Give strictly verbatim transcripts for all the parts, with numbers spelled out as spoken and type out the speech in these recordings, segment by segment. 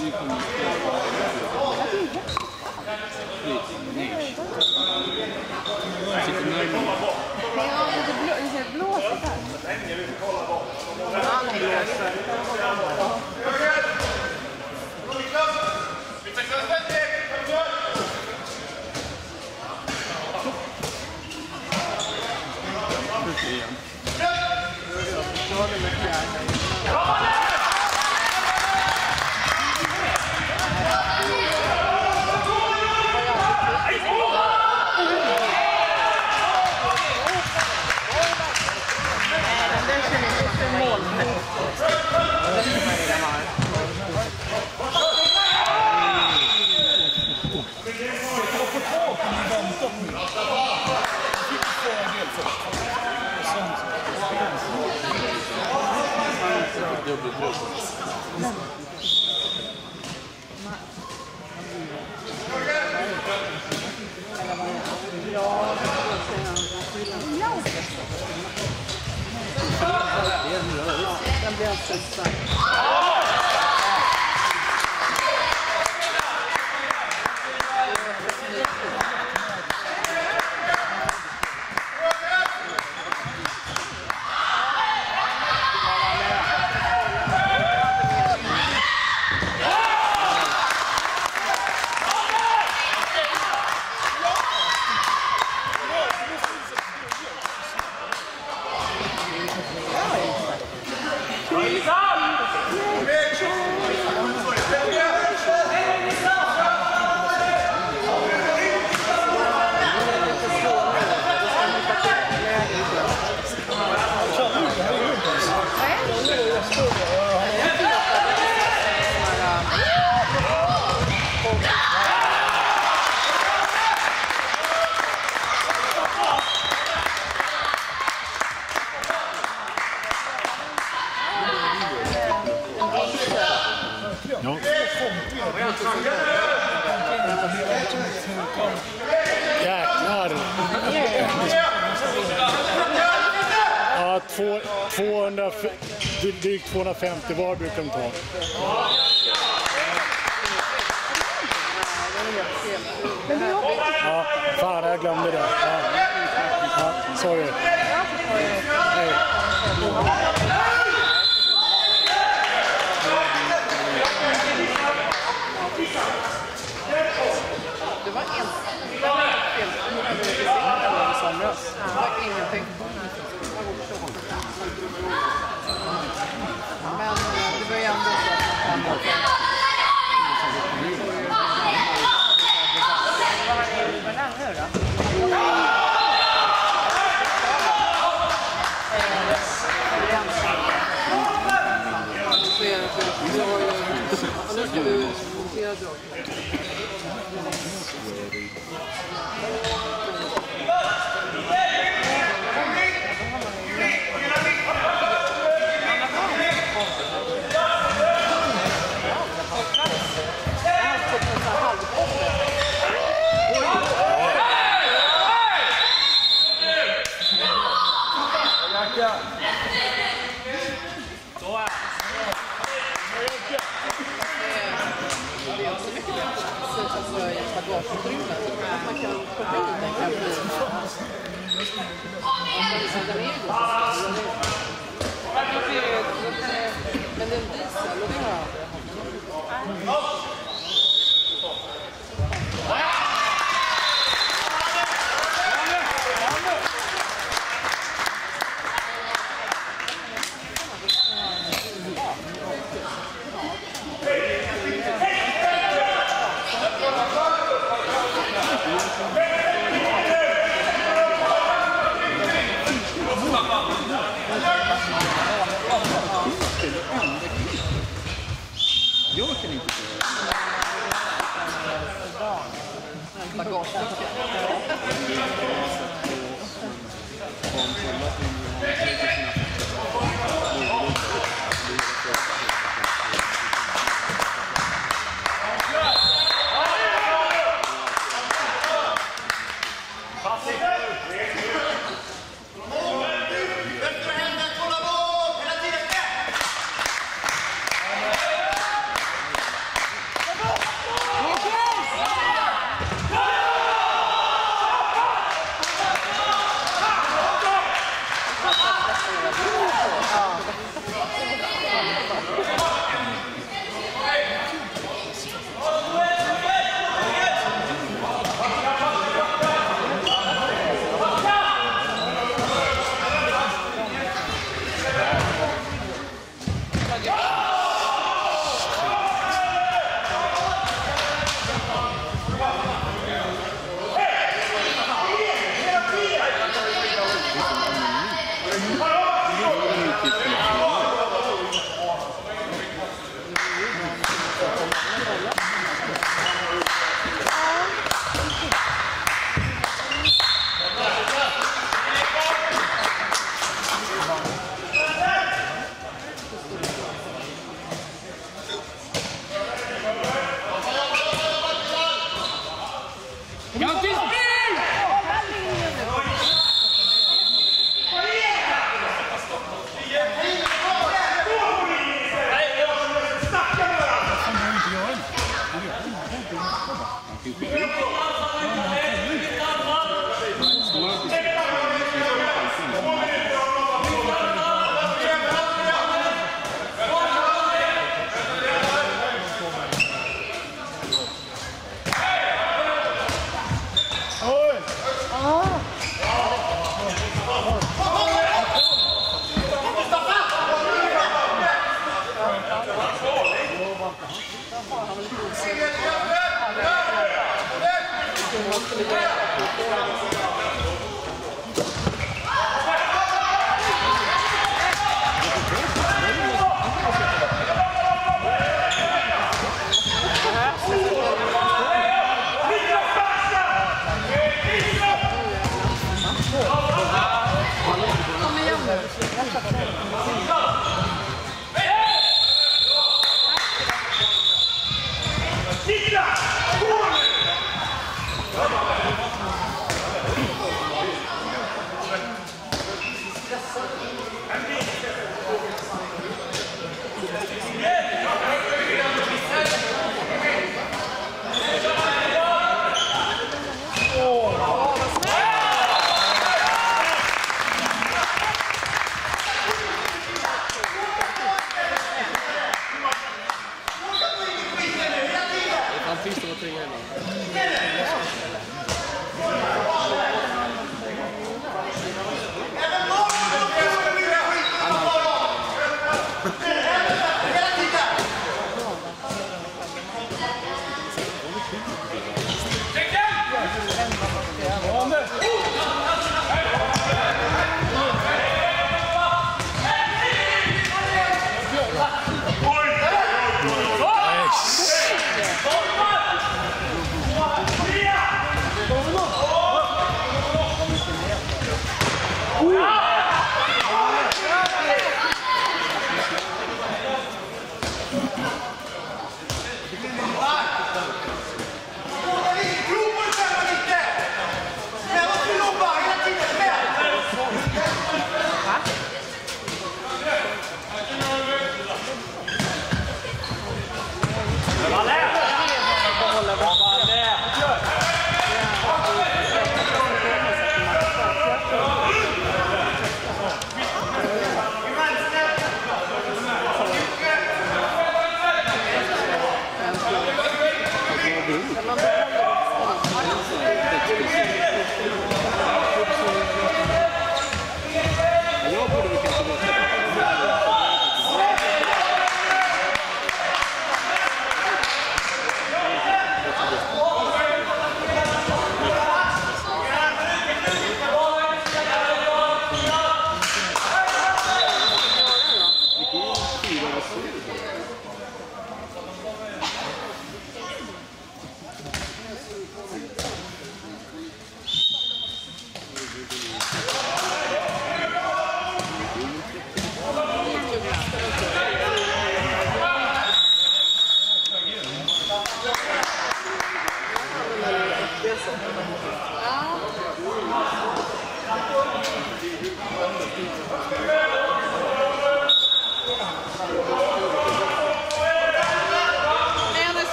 Jäklar. Ja, tvåhundra, drygt tvåhundrafemtio var brukar de ta. Ja, fan jag glömde det. Ja, ja sorry. Hej. Det var en fel i somras. Det var ingenting. Men det var ju ändå så att man vad är det nu då? Så är det för jag har ju annars ska vi montera drag. Man kan komma in den kan bli men det är en diesel och det har Jag kan inte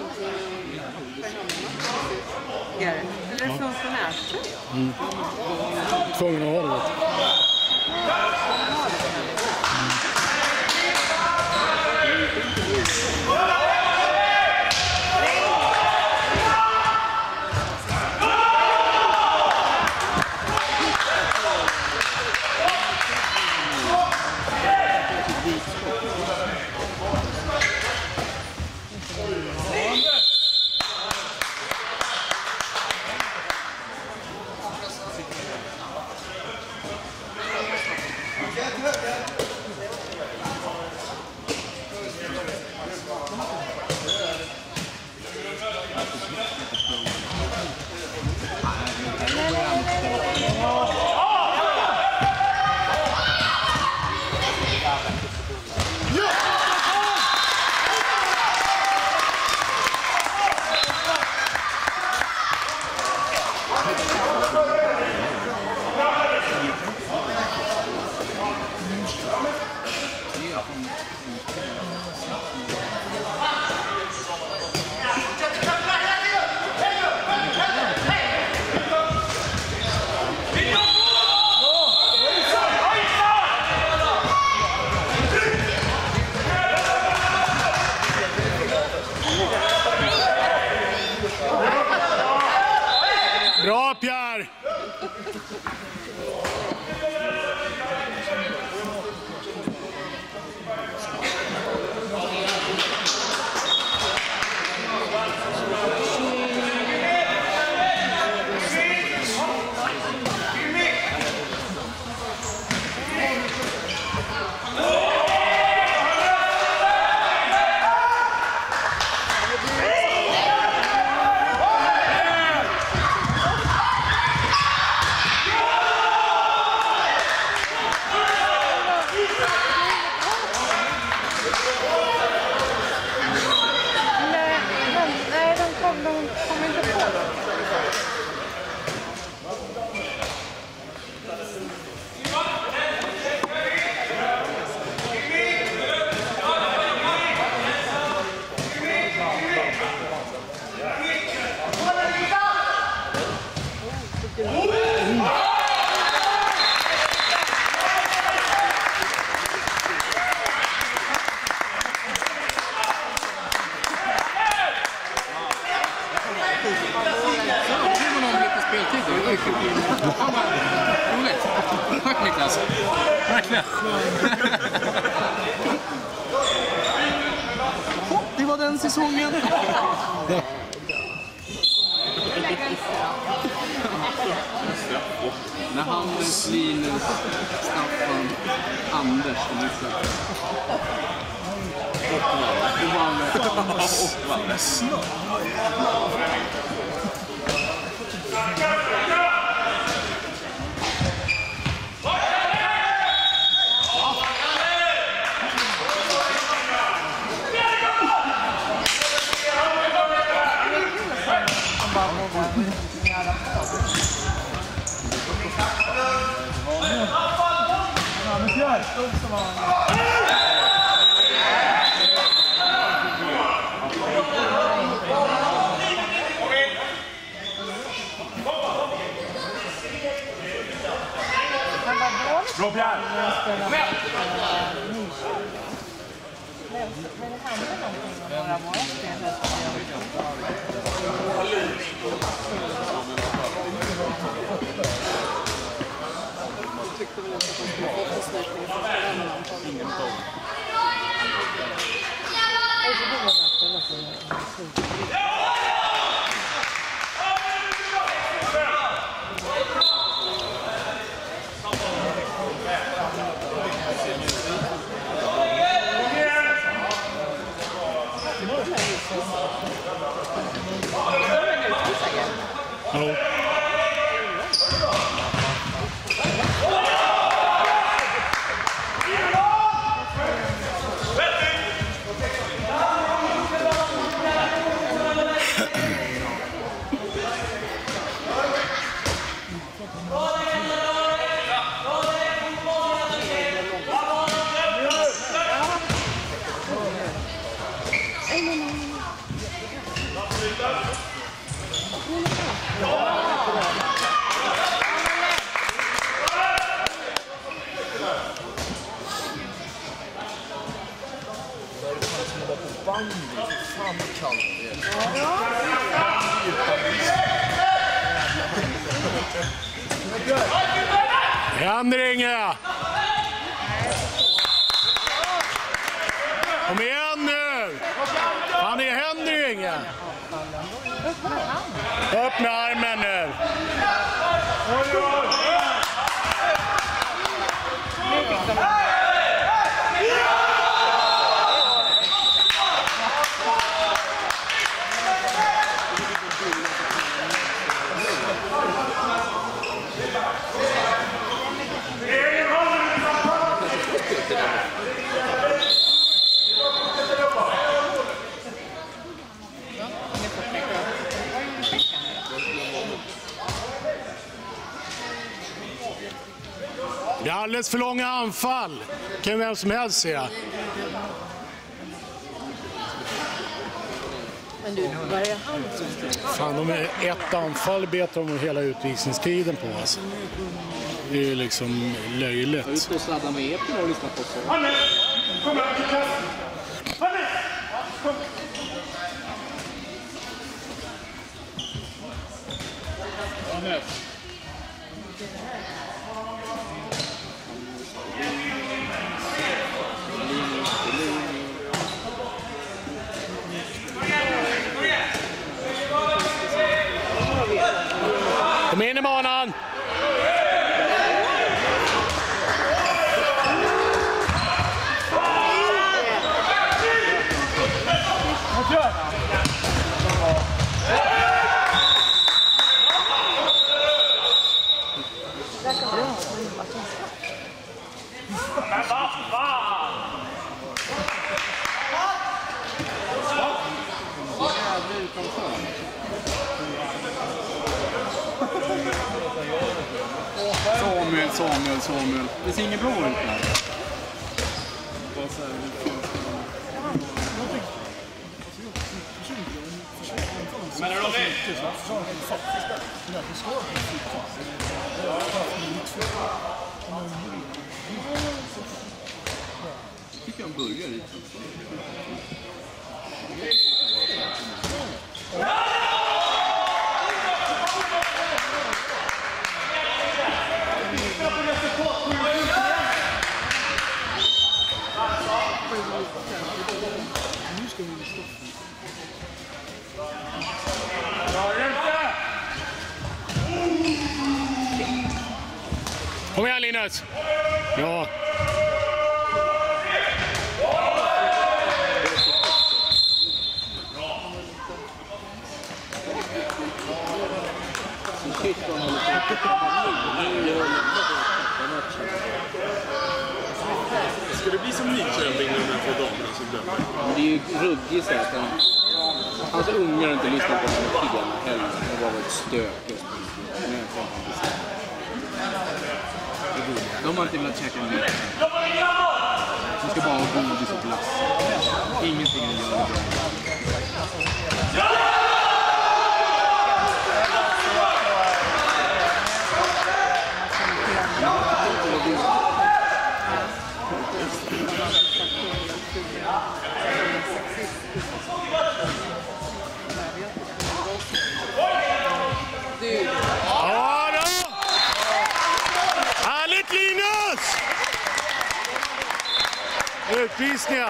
Eller funktionärströja. Mm. Tvungen att ha det. Bra, Pierre! Tack Niklas. Verkligen. Oh, det var den säsongen. När Hannes, Linus, Staffan, Anders och Niklas. Och Valles. Och Valles. Bra, Pierre! Men det handlar någonting om några av våra spelare. Jag tyckte väl inte att de skulle få försökning för förändringen antagligen. Ingen på. Ja. kallt det är. Händer inga! Kom igen nu! Han är händer inga! Öppna armen nu! Det är alldeles för långa anfall. Kan vem som helst se. Men du, vad är han? Fan, de är ett anfall betar de hela utvisningstiden på. Alltså. Det är ju liksom löjligt. Jag är ute och sladdar med Epen och lyssnar på så. Kom in i banan! Samuel, Samuel, Samuel. Det ser inget bra ut här. Men är de med? Jag tycker han börjar lite. Kom igen Linus! Ja. Ska det bli som Nyköping när de här två damerna som dömer? Det är ju ruggigt så att han... Hans ungar har inte lyssnat på sina piggarna heller. Det var ett stök. De har inte velat käka en mycket. De ska bara ha godis och glass. Ingenting att göra. Ja då! Härligt Linus! Utvisningen.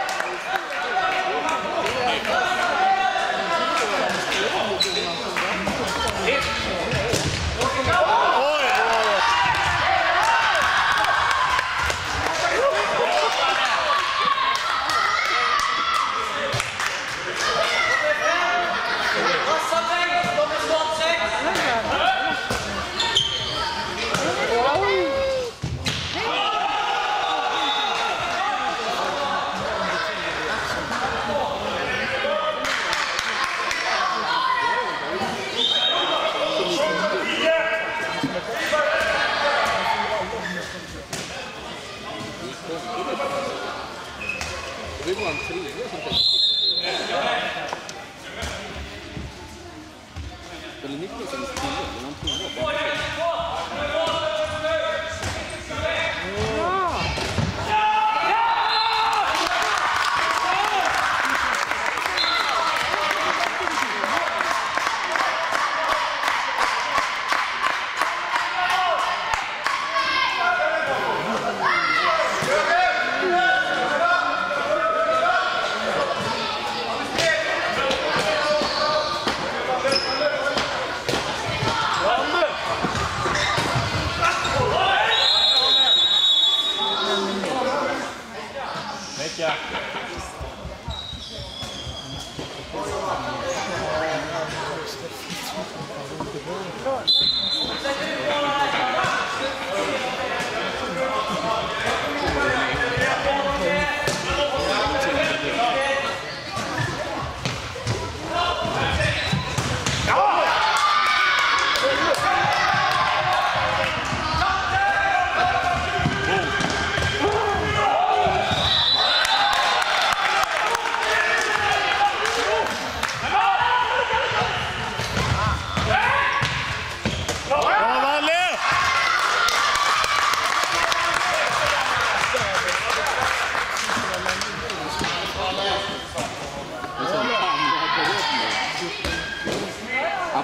Det var en tredje som tänkte. Eller Niklas är en tredje, men han trodde bara.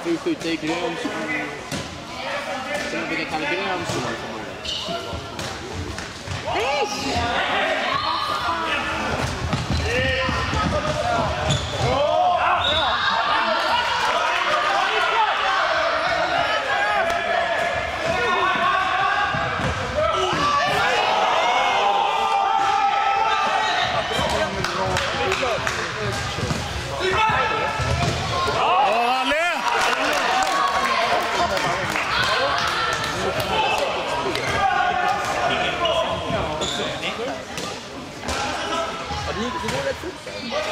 får du skjuta i grön zon. Sen jag brukar kalla grön zon för mål. Nej! Det går rätt fort.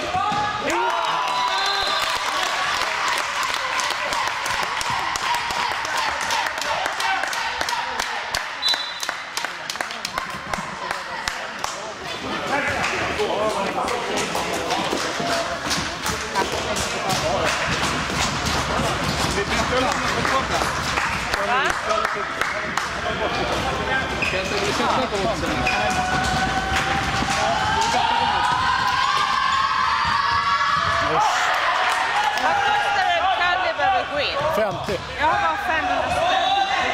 femtio. Jag har bara femhundra spänn.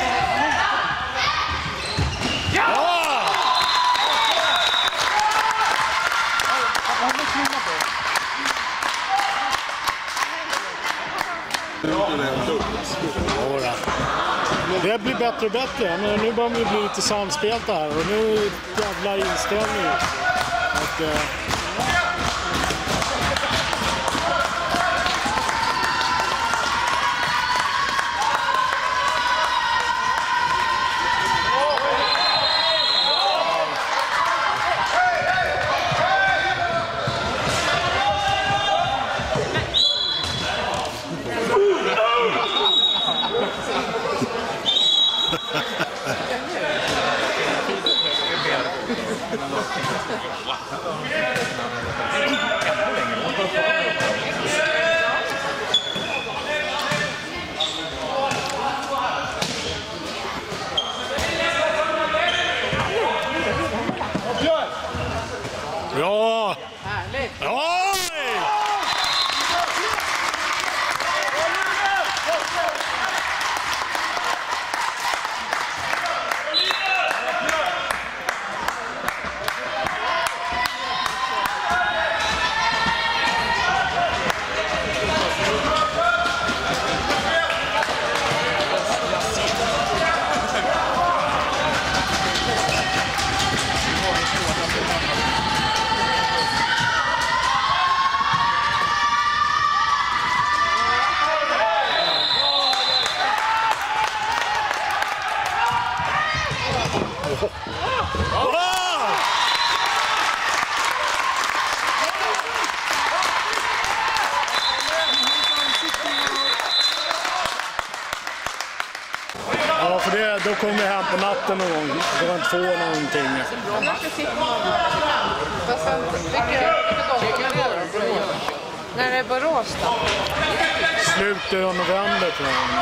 Ja! Jodå. Det blir bättre och bättre, men nu börjar vi bli lite samspelta här och nu jävlar inställning. Och, eh... Ja! Härligt! Oj! Ja, för det, då kommer vi hem på natten någon gång. Då kan inte få någonting. Fast sen tycker jag när det är Borås då? Slutet av november tror jag.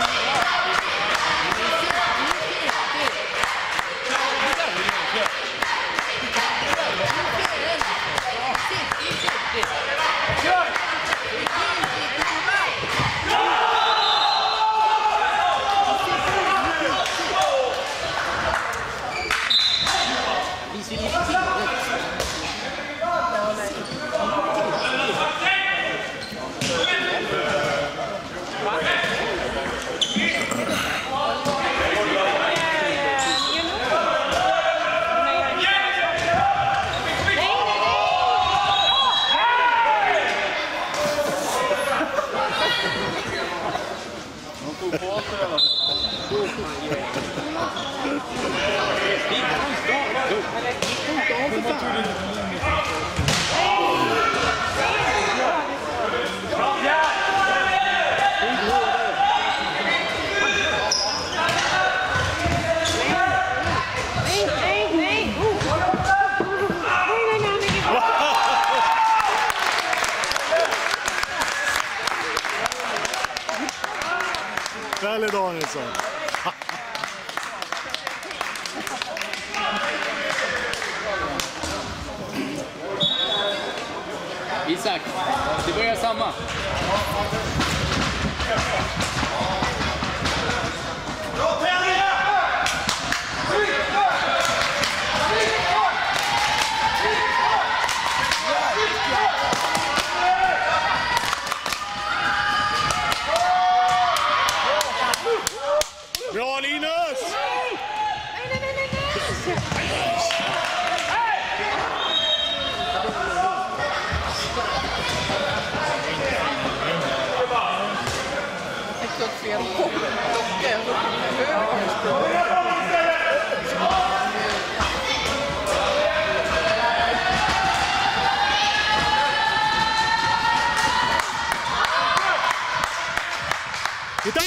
Väl Danielsson. Isak, det börjar samma. fel docka. Jag tror att höger. Titta!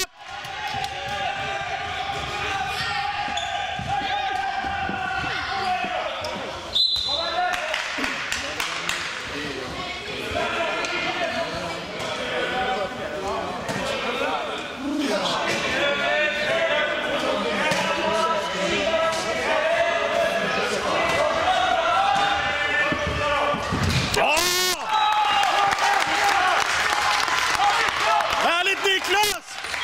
Härligt Niklas!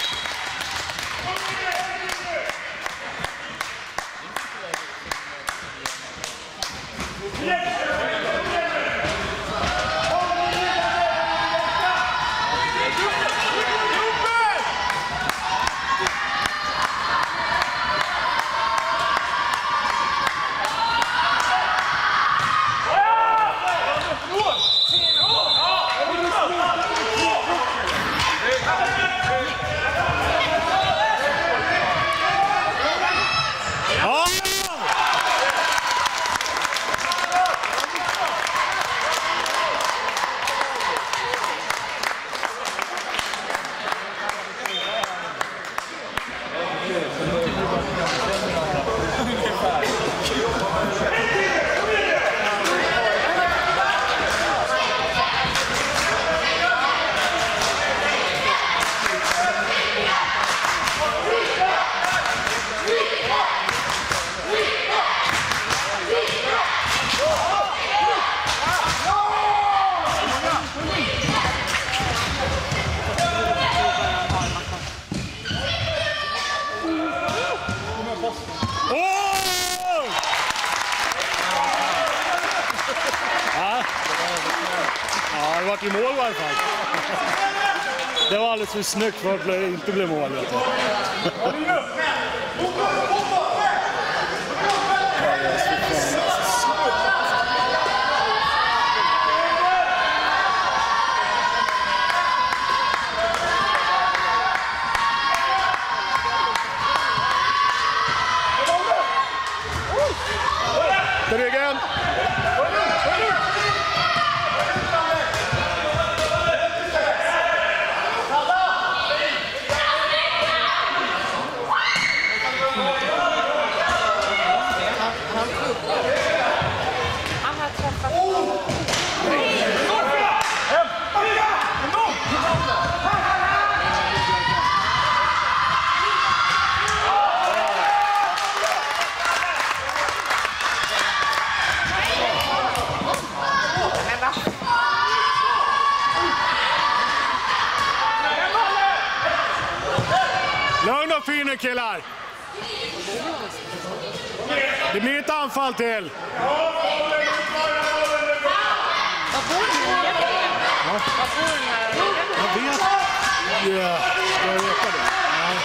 Ja, det var i mål i alla fall. Det var alldeles för snyggt för att det inte blev mål. Vet jag. Ryggen! Han har träffat Lugn och fina killar. Det blir ett anfall till. Vad bor ni? Vad bor den här? Jag vet. Ja, ska jag veta det? Ja.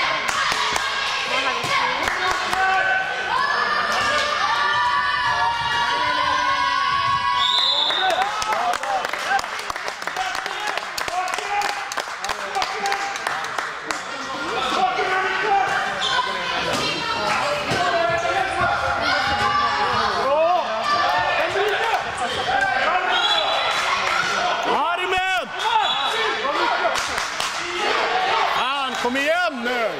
Kom igen nu!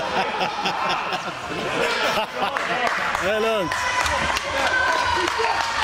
Det är lugnt.